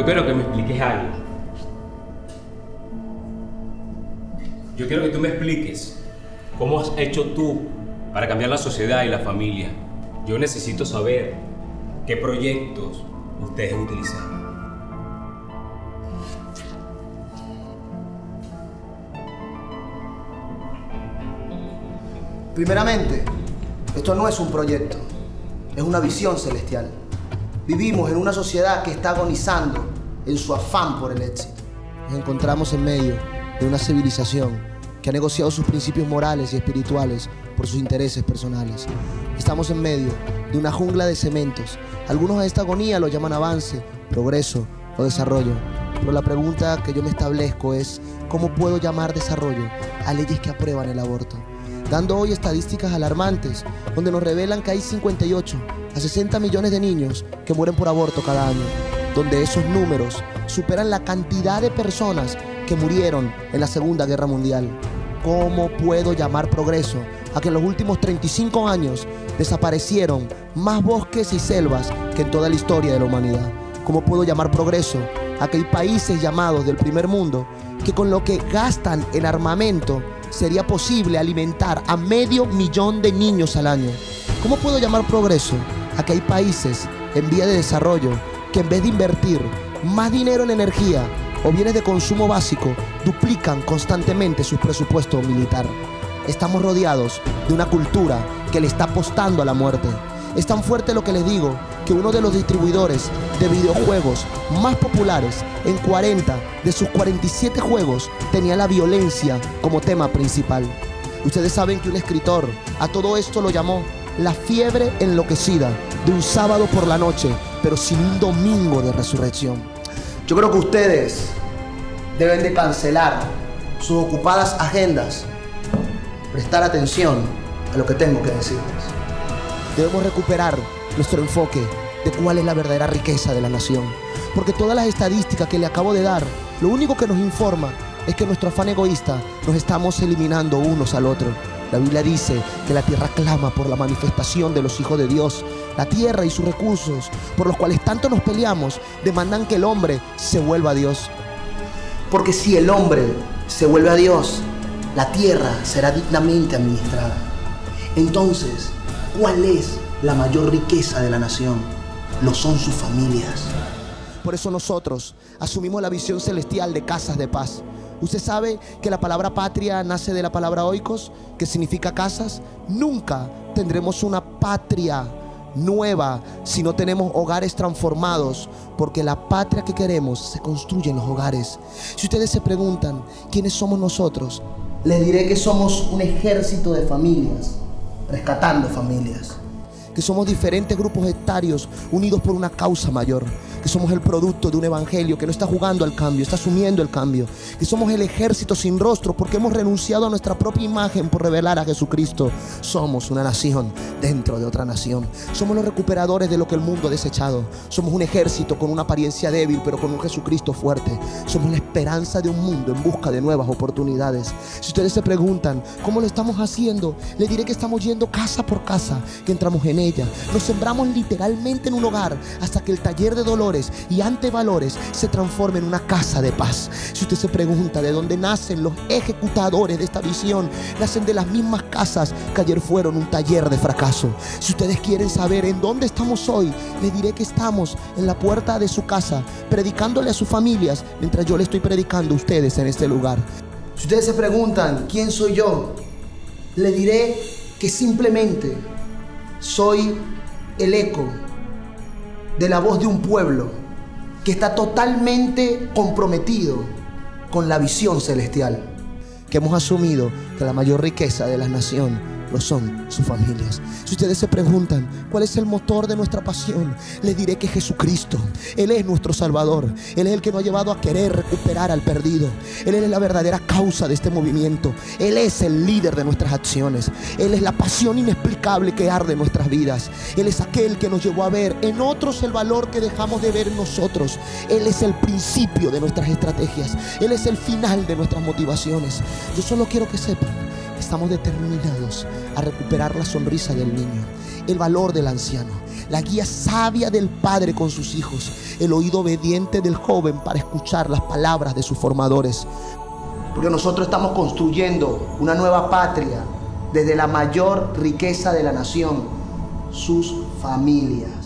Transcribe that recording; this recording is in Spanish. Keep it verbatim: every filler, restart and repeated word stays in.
Yo quiero que me expliques algo. Yo quiero que tú me expliques cómo has hecho tú para cambiar la sociedad y la familia. Yo necesito saber qué proyectos ustedes utilizan. Primeramente, esto no es un proyecto, es una visión celestial. Vivimos en una sociedad que está agonizando en su afán por el éxito. Nos encontramos en medio de una civilización que ha negociado sus principios morales y espirituales por sus intereses personales. Estamos en medio de una jungla de cementos. Algunos a esta agonía lo llaman avance, progreso o desarrollo. Pero la pregunta que yo me establezco es, ¿cómo puedo llamar desarrollo a leyes que aprueban el aborto? Dando hoy estadísticas alarmantes, donde nos revelan que hay cincuenta y ocho a sesenta millones de niños que mueren por aborto cada año, donde esos números superan la cantidad de personas que murieron en la Segunda Guerra Mundial. ¿Cómo puedo llamar progreso a que en los últimos treinta y cinco años desaparecieron más bosques y selvas que en toda la historia de la humanidad? ¿Cómo puedo llamar progreso a que hay países llamados del primer mundo que con lo que gastan en armamento sería posible alimentar a medio millón de niños al año? ¿Cómo puedo llamar progreso a que hay países en vía de desarrollo que en vez de invertir más dinero en energía o bienes de consumo básico, duplican constantemente su presupuesto militar? Estamos rodeados de una cultura que le está apostando a la muerte. Es tan fuerte lo que les digo que uno de los distribuidores de videojuegos más populares en cuarenta de sus cuarenta y siete juegos tenía la violencia como tema principal. Ustedes saben que un escritor a todo esto lo llamó la fiebre enloquecida de un sábado por la noche, pero sin un domingo de resurrección. Yo creo que ustedes deben de cancelar sus ocupadas agendas, prestar atención a lo que tengo que decirles. Debemos recuperar nuestro enfoque de cuál es la verdadera riqueza de la nación. Porque todas las estadísticas que le acabo de dar, lo único que nos informa es que nuestro afán egoísta nos estamos eliminando unos al otro. La Biblia dice que la tierra clama por la manifestación de los hijos de Dios. La tierra y sus recursos, por los cuales tanto nos peleamos, demandan que el hombre se vuelva a Dios. Porque si el hombre se vuelve a Dios, la tierra será dignamente administrada. Entonces, ¿cuál es la mayor riqueza de la nación? Lo son sus familias. Por eso nosotros asumimos la visión celestial de casas de paz. ¿Usted sabe que la palabra patria nace de la palabra oikos, que significa casas? Nunca tendremos una patria nueva si no tenemos hogares transformados, porque la patria que queremos se construye en los hogares. Si ustedes se preguntan quiénes somos nosotros, les diré que somos un ejército de familias, rescatando familias. Que somos diferentes grupos etarios unidos por una causa mayor. Que somos el producto de un evangelio que no está jugando al cambio, está asumiendo el cambio. Que somos el ejército sin rostro porque hemos renunciado a nuestra propia imagen por revelar a Jesucristo. Somos una nación dentro de otra nación. Somos los recuperadores de lo que el mundo ha desechado. Somos un ejército con una apariencia débil pero con un Jesucristo fuerte. Somos la esperanza de un mundo en busca de nuevas oportunidades. Si ustedes se preguntan cómo lo estamos haciendo, les diré que estamos yendo casa por casa, que entramos en ella. Nos sembramos literalmente en un hogar hasta que el taller de dolores y antevalores se transforme en una casa de paz. Si usted se pregunta de dónde nacen los ejecutadores de esta visión, nacen de las mismas casas que ayer fueron un taller de fracaso. Si ustedes quieren saber en dónde estamos hoy, les diré que estamos en la puerta de su casa, predicándole a sus familias mientras yo le estoy predicando a ustedes en este lugar. Si ustedes se preguntan quién soy yo, les diré que simplemente soy el eco de la voz de un pueblo que está totalmente comprometido con la visión celestial, que hemos asumido que la mayor riqueza de la nación lo son sus familias. Si ustedes se preguntan cuál es el motor de nuestra pasión, les diré que Jesucristo, Él es nuestro Salvador. Él es el que nos ha llevado a querer recuperar al perdido. Él es la verdadera causa de este movimiento. Él es el líder de nuestras acciones. Él es la pasión inexplicable que arde en nuestras vidas. Él es aquel que nos llevó a ver en otros el valor que dejamos de ver en nosotros. Él es el principio de nuestras estrategias. Él es el final de nuestras motivaciones. Yo solo quiero que sepan Estamos determinados a recuperar la sonrisa del niño, el valor del anciano, la guía sabia del padre con sus hijos, el oído obediente del joven para escuchar las palabras de sus formadores. Porque nosotros estamos construyendo una nueva patria desde la mayor riqueza de la nación, sus familias.